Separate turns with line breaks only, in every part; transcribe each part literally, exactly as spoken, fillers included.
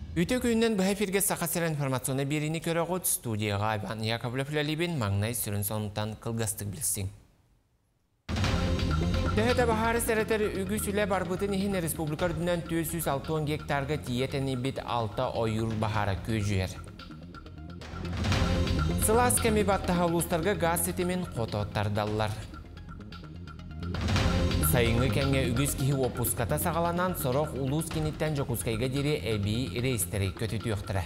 Үтө күннен бұхай фирге сақасыр информационы беріні көрі ғод студияға Айбан Яковлев ләлебен маңнай сүрін сонуттан қылғастық білсің. Төхеті бахары сәрәтері үгі сүлі барбытын ехін республика үрдінен төрт жүз алты гектарға тиетені бет алты ойыр бахары көз жүйер. Сылас кәмі баттаға ұлыстарға газ сетімен қототтардалылар. Сайыңы кәңе үгіз кихи опуската сағаланан сорох улус кенеттен жокускайға дере әбей рейстері көтіті өқтірі.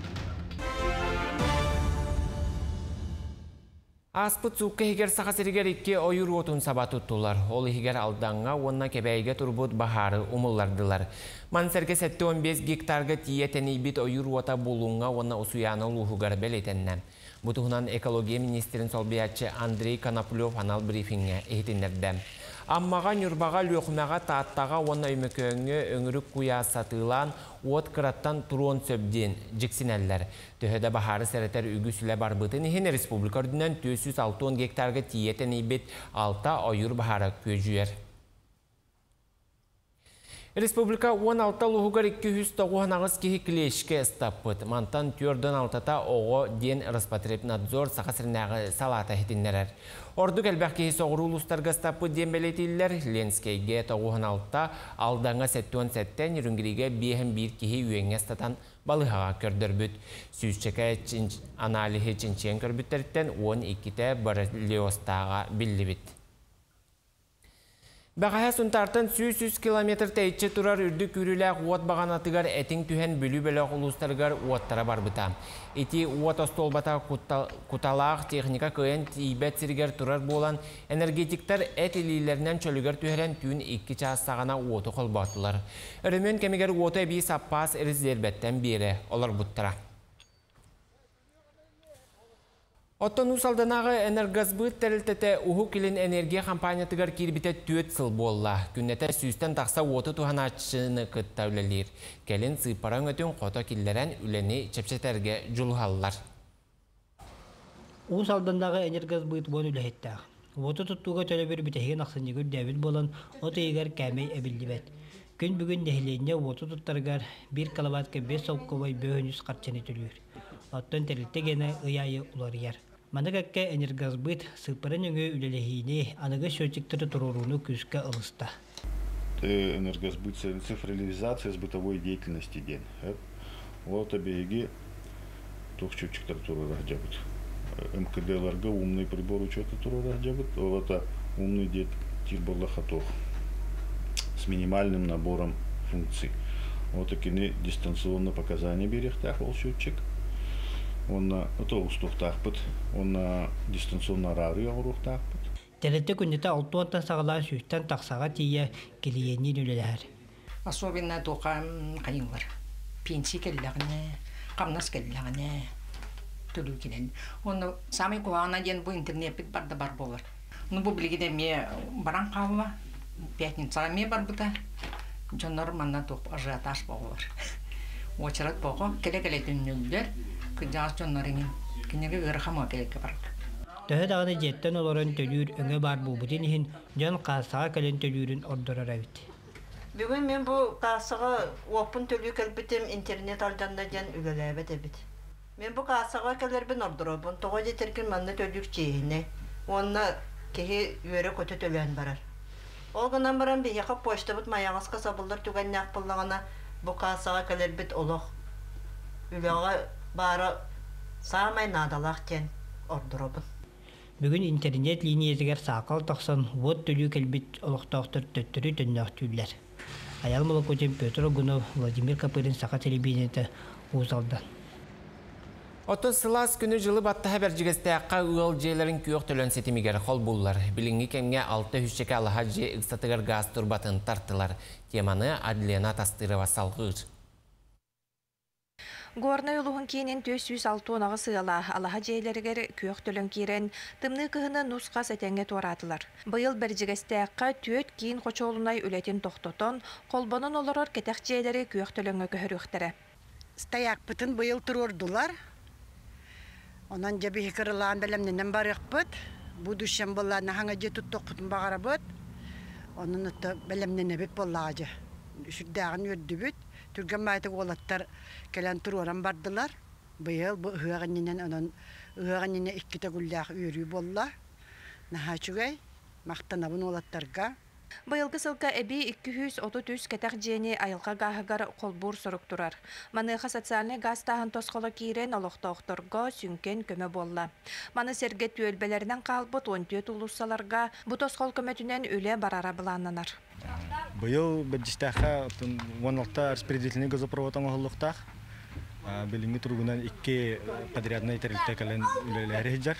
Аспыт суққа егер сақасыргер икке ойыр отын сабат ұттылар. Ол егер алданға онна кәбәйге тұрбыт бахары умыллардылар. Мансерге сәтті он бес гектарға тиетені бит ойыр ота болуңға онна усуяны лухугар бәлетеннен. Бұтығынан экология министерін солбиятчы Андрей Коноплев анал брифинге ехетіндерді. Аммаған үрбаға лөқмәға тааттаға онна өмекөңі өңірік құя сатылан от қыраттан тұрон сөбден жіксінәлілер. Төхеді бахары сәрәтер үгі сүлі барбытын ехен республика үрдінен төрт жүз алты гектарға тиетін ебет алты ойыр бахары көз жүйер. Республика он алты луғығар екі жүз тоғыз ағыз кехі клешке стаппыт. Мантан түрден алтата оғы ден Роспотребнадзор сақасырнағы салата хетінлерер. Ордық әлбәқ кехі соғыру ұлыстарға стаппыт ден бәлетелілер. Ленскейге тоғыз алты алдаңа сәттен сәттен үрінгіреге бейхін бір кехі үйенге статан балығаға көрдірбіт. Сүйшчеке аналихи чинчен көрбіттеріттен он екіте барылиостаға білі біт. Бағая сұнтартын жүз километр тәйтші тұрар үрдік үріләқ уат баған атығар әтің түхен бөлі бөліқ ұлыстарғар уаттара барбыта. Эти уат остолбата куталақ техника көйен тейбәт сіргер тұрар болан энергетиктар әт елейлерінен чөлігер түхерен түйін екі час сағана уаты қолбатылар. Үрімен кемегер уаты бей саппас әрізербәттен бері олар бұттыра. Оттон усалданағы энергазбыт тәрілтеті ұху келін энергия компаниятығар кербіте төт сыл болла. Күннеті сүйістен тақса оты туған атшыны күттәулелер. Келін сыйпаран өтін қото келдерен үлені чепшетерге жұлғалылар.
Усалдандағы энергазбыт bon үләхеттәғ. Оты тұттуға төлі бір бітеген ақсыны күн дәвіл болан, оты егер кәмей әбілдібет. Күн бүгін дәхілене оты тұттарғар бір калабатқа бес соққывай бөғініз қатшыны түлір. Оттон тәрілтегені ұяйы ұлар ер. Манагакка энергазбыт сыпырын өңі үлелехине анығы шөтіктірі тұруруны күзгі ылыста.
Энергазбыт цифрализация бытовой деятельности ден. Вот обеги тух шөтіктір тұру рахджабыт. МКД-ларға умный прибор учета тұру рахджабыт. Вот умный детектир баллахатох с минимальным набором функций. Вот такие дистанционные показания берег ол счетчик. Он отоустух тахпыт, он дистанционно рарый аурух тахпыт.
Тәрәтті күндеті алтуантан сағалар сүйттен тақсаға тие келиеннен үлелер.
Особенно тоқам қайыңлар. Пенсия келләғіне, қамнас келләғіне төлу келен. Оны самай қуағына ден бұл интернет бит барды бар болар. Ну бұл білгеде ме баран қауыла, пятницаға ме бар бұта. Жонлар манна тоқ ажиотаж болар. Очырат боғы келе-келе дүннелдер. Күндәс жонларының кенеге ырхама келеке бар.
Төһө дагы жеттен олорон төлүр өңө бар бу бутин хин жон касага келен төлүрүн ордорор абит.
Бүгүн мен бу касага опун төлү келбитим интернет алданна жан үгөлөбөт эбит. Мен бу касага келербин ордоробун того жетеркен манна төлүк чейне. Онна кеһи үйөрө көтө төлөн барар. Ол гынан баран би яка почта бут маягыска сабылдар түгәннәк буллагына бу касага келербит олох. Үлөгө бары самай надалақтен ордыробын.
Бүгін интернет линиязығар сақал тақсан вот төлі кәлбет олықтақтыр төттірі түннақ түйлер. Аял Молокотин Петр Огунов, Владимир Капырин сақа телебинеті ұзалдан.
Отын сылас күні жылы батты хабар жігесті аққа ұғыл жейлерін күйіқ төлін сетімігер қол болылар. Білінгі кәмге алты хүшчеке алыға же ұқсатығар газ турбатын тартылар. Теманы Адлена Тастырова салғыр.
Горный улуғын кейінен төрт жүз алты онаға сыйала алаға жейлергер күйіқ төлін кейрен тымны күйіні нұсқа сәтенге туаратылар. Бұйыл бір жігісті аққа төт кейін қочолынай үлетін тоқтотон, қолбанын оларар кетек жейлері күйіқ төлінгі көхіріқтірі.
Стаяқ бұтын бұйыл тұрордылар. Онан жабы хекірілан бәлемненен барық бұд. Бұдышын болланы хаңа же тұттық құтын бағара бұд. Onun da belemden nebet bollağı. Şurdaağın ördü büt. Түрген байтык олаттар келен туроран бардылар. Быйыл бу ыһыганнен анан ыһыганнен икките гүллях үйрүй болла. Нахачугай мактанабын олаттарга.
Быйылгы сылка эби икки жүз отуз үч кетак жени айылга гаагар колбур сорук турар. Маныха социальный газ тахын тосколо кирен олохтоохторго сүнкен көмө болла. Маны серге түөлбелеринен калбыт он төрт улуссаларга бу тоскол көмөтүнөн үле барара буланнанар.
Быйыл беджистаха вонолта распределительный газопровод оңолуктах. Билинги тургунан икки подрядный терилте кален үлелери жар.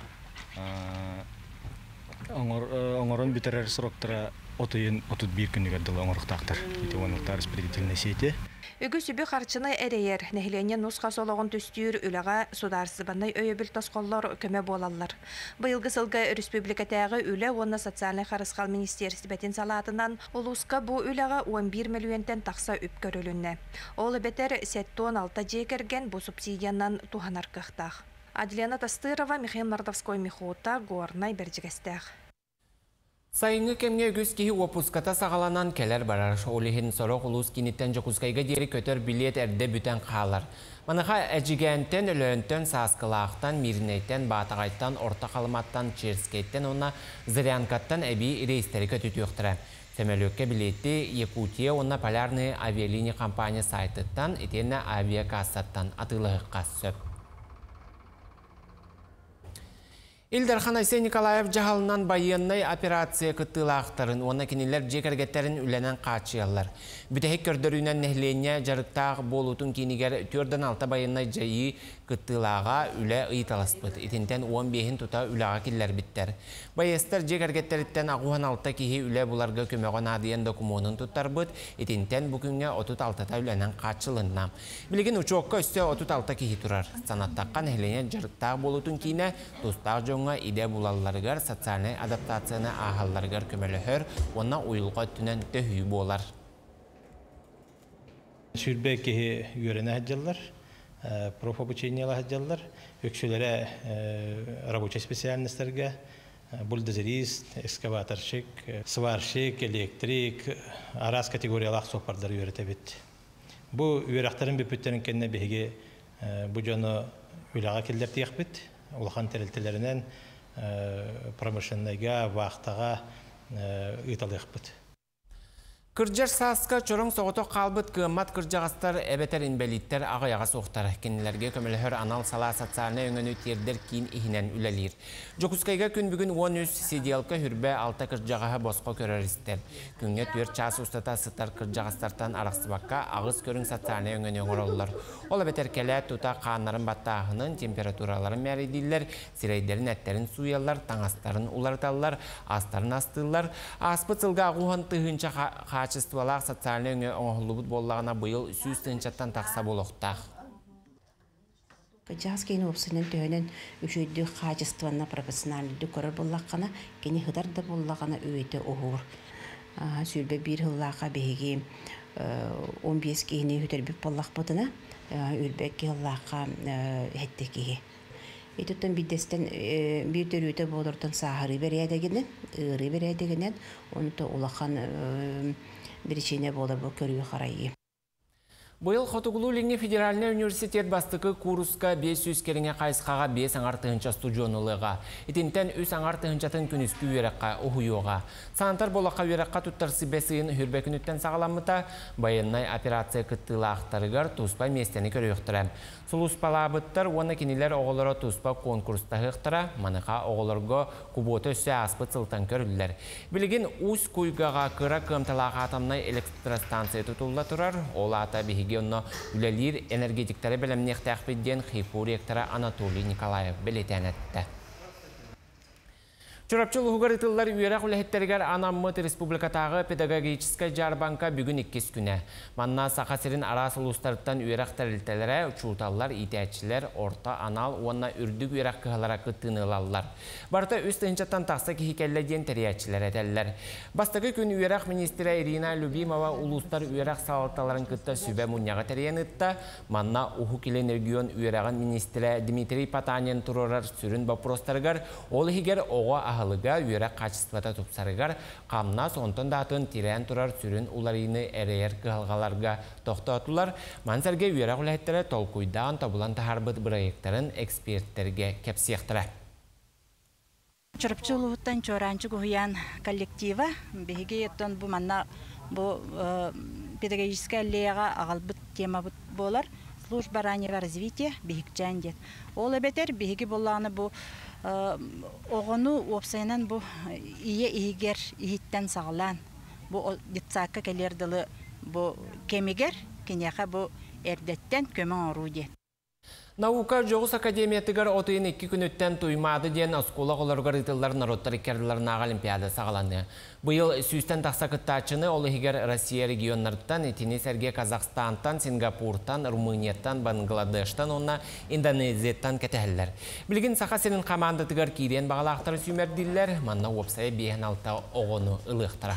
Оңорон битерер сроктара отойын отут бир күнүгө дылы оңоруктактар. Ити вонолта распределительный сети.
Үгү сүбү харчыны эрейер, нехилене нусқа сологон түстүр үлага сударсыбанай өйөбүл тосколлор көмө болалар. Быйылгы сылга республикатагы үле онна социальный харыскал министерствотен салатынан улуска бу үлага он бир миллионтен такса үп көрүлүнне. Ол бетер сеттон алты жекерген бу субсидиянан туханар кыхтах. Аделина Тастырова, Михаил Мордовской, Михута, Горнай, Бердигестях.
Сайыңы кемге үгіз кейі опуската сағаланан келер барар. Олихин сорок улус кинеттен жокускайга дери көтөр билет әрде бүтен қалар. Маныға әжігентен, өлөntен, саскылақтан, мирнеттен, батағайттан, орта қалыматтан, черскеттен, онна зырянкаттан әбей рейстері көтөті өқтірі. Сөмелөкке билетті Якутия, онна полярный авиалиния компания сайтыттан, етені авиакассаттан атылығы сөп. Илдархан Айсен Николаев жағалынан байыннай операция кыттылақтарын, оны кенелер жекергеттерін үленен қачыялар. Бүтәхек көрдірінен нәхлене жарықтағы болутын кенегер төрден алты байыннай жайы кыттылаға үлі ұйталаспыд. Етентен он бехін тұта үліға келер біттер. Байыстар жекергеттеріттен ағуан алты кейі үлі бұларға көмеған адыян документын тұттар бұд. Етентен бүкінге отыз алтыта үленен қачылынна. Білген ұчуаққа үсте отыз алты кейі тұрар. Санаттаққа нәхлене жарықтағы болутын кейіне тұстағы жоңға иде бұлаларығар социальный адаптацияны ағаларығар көмеліғір, онна ұйылға түнен төхүй болар.
Сүрбе кеге үйеріне әджалар, профобучениялы әджалар, өкшілері рабочий специальностерге, бульдозерист, экскаваторщик, сварщик, электрик, арас категориялақ соқпардар үйереті бет. Бұл үйерақтарын бөпеттерін кенне беге бұл жоны үйлаға келдер тияқ бет. Улахан тәрелтелерінен промышленныйга, вақтаға ұйталыйық бұд.
Кырджар саска чорың соғыты қалбыт кыммат кырджағастар әбетер инбелиттер ағаяға соқтар. Кенелерге көмілігір анал сала социальны өңіні тердер кейін ихінен үлелер. Жокускайға күн бүгін он үз сиделка хүрбе алта кырджағаға босқа көрерістер. Күнге түер час ұстата сытар кырджағастартан арақсыбаққа ағыз көрің социальны өңіні өңіролылар. Ол әбетер келі тута қанарын баттағының температураларын мәрейділер, сирейдерін әттерін суялар, таңастарын уларталар, астарын астылар, аспыт сылға ағуған тұхынша качестволар социальный өңі оңғылыбыт боллағына бұйыл сүз тыңчаттан тақса болуқтақ.
Жаз кейін опсының түйінен үшөйді качествоны профессионалды көрір боллаққана, кені хыдарды боллағына өйті оғыр. Сүрбе бір ғыллаға бейге он бес кейіне өтербіп боллақ бұтына, үлбек ғыллаға әтті кейі. Етуттан биддестен bir төрüte болырдан сағыры бередегенен, ыры бередегенен, оны да олақан бірішіне болыр бұл көрігі қарайы.
Бұйыл Хотугулу-Линге Федеральный университет бастықы курска бес жүз керіңе қайсқаға бес аңартығынша студионылыға. Етентен үс аңартығыншатын күніскі үйераққа ұхуйоға. Санатар болаққа үйераққа тұттарсы бесіғын хүрбекінеттен сағаламыта байыннай операция кыттылы ақтарығар тұспа местені көрі өқтірі. Сулуспала бұттар, оны кенелер оғылары тұспа конкурста ұқтыра, маныға оғылырға күботы өсі аспыт сылтан көрілдер. Білген ұс көйгаға кыра көмталаға атамнай электростанция тұтылла тұрар, ол ата бейге оны үлелер энергетиктері білімнеқті әқпедден қиқу ректора Анатолий Николаев білетен әтті. Чурапчыл ұғырытылар үйерақ үләхеттерігер Анаммыт Республикатағы педагогическа жарбанка бүгін иккес күні. Манна сақасырын арас ұлыстарыттан үйерақ тәрілтелері, чулталар, итәтшілер, орта, анал, онна үрдік үйерақ кығалара күттінылалар. Барта үст ұнчаттан тақса кехикелледен тәриятшілер әтәлілер. Бастығы күн үйерақ министрі Ирина Любимова ұлыстар үйерақ салаталарын күтті сүбә мұнияға тәриян ұтта. Манна ұху келен регион үйерағын министрі Дмитрий Патанин тұрорар сүрін бапростарығар, ол егер оға ahılıga üyerek kaçısıvata tupsarıgar, kamnas onton dağıtın tiren turar sürün ularını ereyer kıhalgalarga toxtatular. Manserge üyerek ulayettere tolkuydan tabulan taharbıt bırayıkların ekspertlerge kepsiyaktara.
Çorapçılıqtan çorancı goyan коллектива беге еттен bu manna bu педагогическая лега агалбыт тема болар. Служба раннего развития бигчан дет. Ол бетер биги болланы бу огону опсайнан бу ие игер иттен саглан. Бу детсакка келердилы бу кемигер киняха бу эрдеттен көмөн оруде.
Наука Жоғыс Академиятыгар отыйын екі күн өттен туймады ден оскола қоларғар итылар народтар икерділарына олимпиада сағаланды. Бұйыл сүйістен тақсақыттачыны олығығар Россия регионнарыттан, етіне сәрге Казахстантан, Сингапуртан, Румынияттан, Бангладештан, онна Индонезияттан кәтәхілер. Білген сақа сенің командатыгар кейден бағалақтары сүймерділер, манна опсай бейін алта оғыны ылықтыра.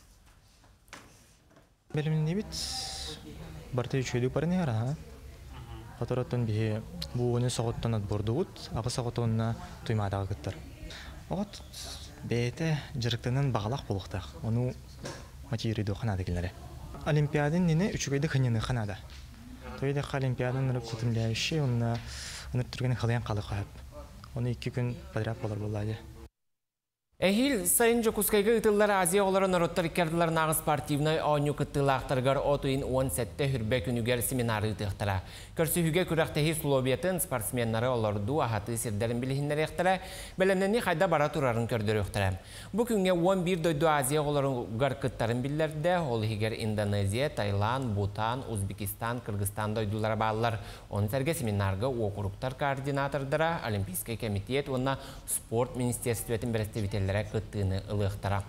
Бәлімін не бит? Барты үшөйді парыны ара, Фатораттан бие бу оны сағыттан отбордуғыт, ағы сағыттанына туймадағы кіттір. Оғыт бәйті жырықтанын бағалақ болуқтақ, оны материды қанады келері. Олимпиадын нені үшігейді қынені қанады. Тойды олимпиадын ұрып күтімләйші, оны түргені қылайын қалы қойып. Оны екі күн подряд болар болады.
Эхил сайын жокускайга ытыллар Азия олары народтар икерділар нағы спортивной ойну кыттылақтыргар отуын он сетте хүрбе күнігер семинары ытықтыра. Көрсүхіге күрәқтехи Словиятын спортсменнары оларду ахаты сирдерін білігіндер ектіра, бәлемнені қайда бара турарын көрдер өқтіра. Бұ күнге он бир дойду Азия оларыгар кыттарын білдерді, ол егер Индонезия, Таиланд, Бутан, Узбекистан, Кыргызстан дойдулар бағалар. Оны сәрге семинарға оқуруктар координатордыра, Олимпийский комитет, онна спорт министерстветін бірістевителер кыттыны ылықтыра.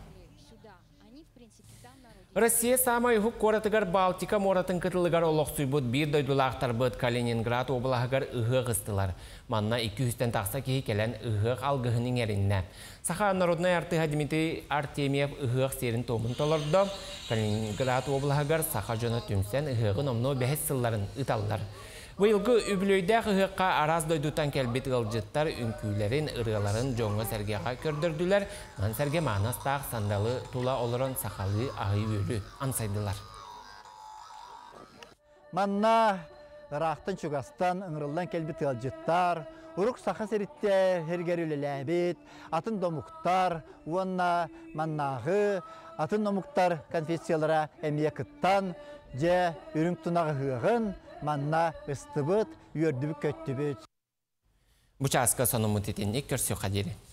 Россия самай хук коратыгар Балтика моратын кытылыгар олық сүйбут бир дойдулақтар бұд Калининград облағығар ұғы ғыстылар. Манна екі жүзден тақса кейі келен ұғы алғығының әрінне. Саха народной артыға Дмитрий Артемьев ұғы серін томын толырды. Калининград облағығар саха жона түмсен ұғын омно бәхет сылларын ұталылар. Бұйылғы үбілөйдәк ұғыққа араз дойдутан кәлбет ғылжыттар үнкүйлерін, ұрғаларын жоңғы сәргеға көрдірділер. Ман сәрге мағынастақ сандалы тула олырын сақалы ағы өлі ансайдылар.
Манна ұрақтын чугастан ұңырылдан кәлбет ғылжыттар, ұрық сақа сәріттер, хергер өлеләбет, атын домуқтар, уанна маннағы, атын домуқтар конфессиялара әмия кыттан, же үрің тұнағы ғығын, манна ыстыбыт, үйердібі көттібіт.
Бұчасқа соны мұтетенек көрсі қадері.